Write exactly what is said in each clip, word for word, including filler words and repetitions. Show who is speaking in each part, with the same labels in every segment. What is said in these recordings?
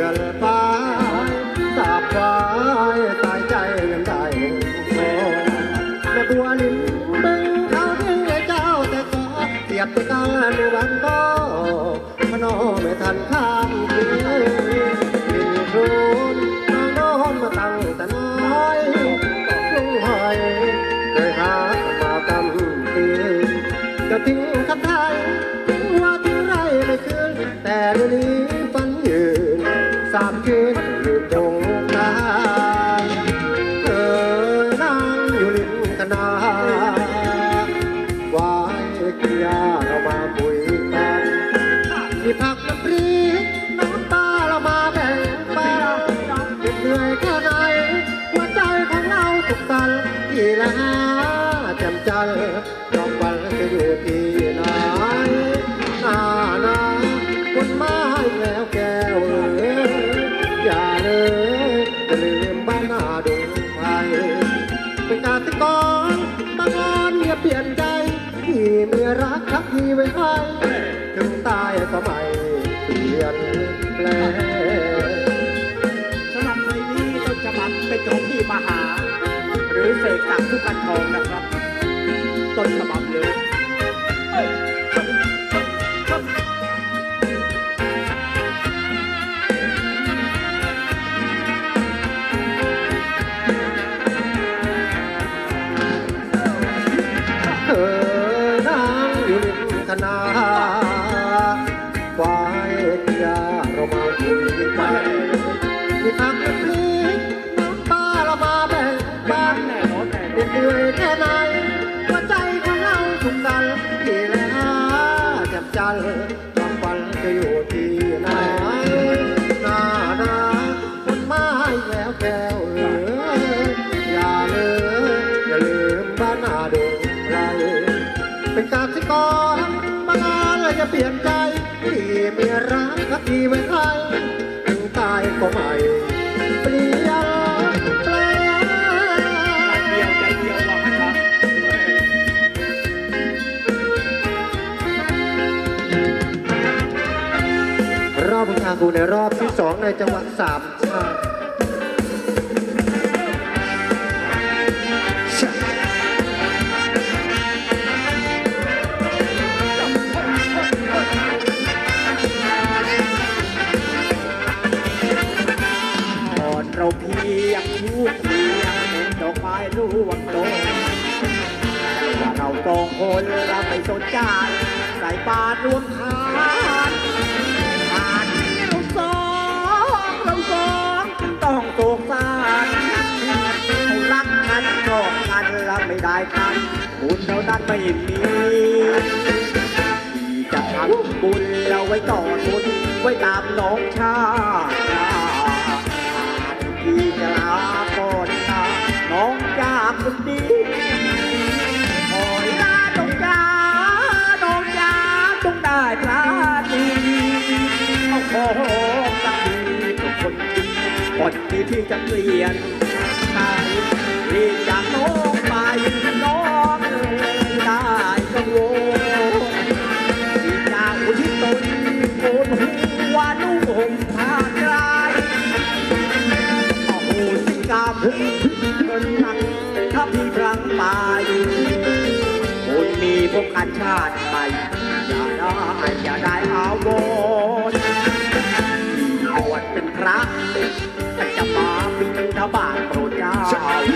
Speaker 1: อนไปสาบไว้ตายใจยังได้โอ้แม่บัวลิ้นบึงเขาทิ้งไว้เจ้าแต่ก็เสียบไปกลางในวันก็พนอไม่ทันข้ามคืนลิ้นครูนน้องนอนมาตั้งแต่น้อยลุงหอยเคยหามากำปีจะทิ้งคันไทยทิ้งว่าทิ้งไรไม่คืนแต่เดี๋ยวนี้ฝันยืนสามคืนอยู่ตรงกลางเออนั่งอยู่ริมคณะวายกินยาเรามาคุยกันที่พักน้ำพริกน้ำตาเรามาแบ่งปันเหนื่อยแค่ไหนหัวใจของเราสุขสันต์ที่ละหาแจ่มจันทร์รอบวันจะอยู่ที่ไหนหน้าหน้าคนมาให้แล้วแก้วเอ๋ยอย่าเลยจะลืมบ้านหน้าดงไฟเป็นกาติกรบางอ่อนอย่าเปลี่ยนใจที่มีรักทักทีไว้ให้ถึงตายก็ไม่เปลี่ยนแปลง
Speaker 2: สำหรับเพลงนี้ต้นฉบับเป็นของพี่มหาหรือเสกสรรทุกขันทองนะครับต้นฉบับเลย
Speaker 1: เออนั่งอยู่ริมคณะควายกิยาเรามาคุยกันที่พักน้ำพริกน้ำปลาเรามาแบ่งปันเหนื่อยแค่ไหนหัวใจของเราสุขสันต์ที่ละแจ่มจันทร์บางวันจะอยู่ที่ไหนหน้าหน้าคนมาให้แล้วแก้วเอ๋ยอย่าเลยอย่าลืมบ้านหน้าดงไพรเป็นกาสิกรบางงานเลยจะเปลี่ยนใจที่มีรักทักทีไว้ให้ถึงตายก็ไม่เปลี่ยนแปลง
Speaker 2: เดียวใจเดียวหวังนะครับ
Speaker 1: รอบทางกูในรอบที่สองในจังหวัดสามชาติ
Speaker 2: เราเพียงชูเพียงเห็นดอกไม้ร่วงโรยแต่ว่าเราสองคนเราไม่สนใจใส่บาตรรวมทานทานเราสองเราสองต้องโศกสารเขารักกันชอบกันแล้วไม่ได้กันบุญเท่านั้นไม่มีที่จะทำบุญเราไว้ต่อทุนไว้ตามน้องชาที่จะลาก่อนนะน้องจากคนดีคอยลาต้องจ้าน้องจ้าต้องได้พระดีเอาขอสักทีทุกคนดีก่อนที่พี่จะเปลี่ยนใจรีบจากน้องไปน้องได้กังวลที่จากอุทิศตนโกนหัวนุ่งห่มผ้ากลายกรรมเงินหนักถ้าพี่พลังไปคนมีพวกกันชาติไปอย่าได้อย่าได้อาวรที่บวชเป็นพระจะมาบิณฑบาตโปรดเจ้า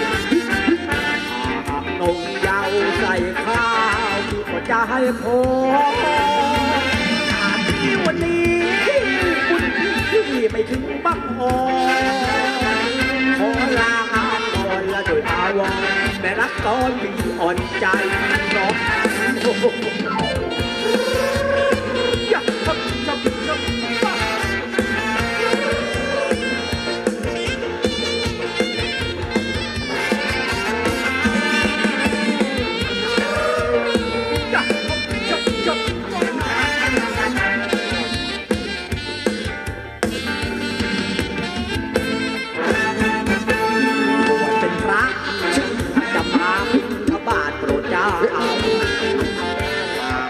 Speaker 2: หากนมเยาใส่ข้าวพี่ก็จะให้พรที่วันนี้คุณพี่ไม่ถึงบังอ่อนขอลางานก่อนละโดยอาวรแม่รักตอนมีอ่อนใจน้องอยากทำทำทำ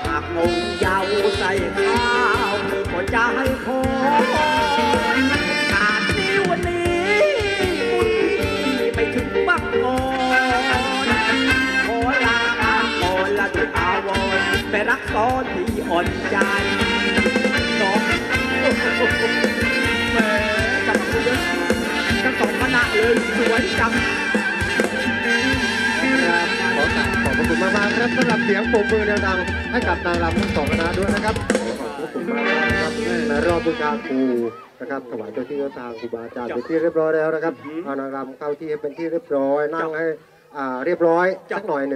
Speaker 2: ใส่ข้าวก็จะให้พรตอนที่อ่อนใจน้องแหมจับมือทั้งสองคณะเลยสวยจัง
Speaker 1: ครับขอกราบขอบพระคุณมากๆครับสำหรับเสียงปรบมือดังๆให้กับนางรำทั้งสองคณะด้วยนะครับขอบพระคุณมากนะครับในรอบบูชาครูนะครับถวายเจ้าที่เจ้าทางครูบาอาจารย์เป็นที่เรียบร้อยแล้วนะครับเอานางรำเข้าที่ให้เป็นที่เรียบร้อยนั่งให้อ่าเรียบร้อยสักหน่อยหนึ่ง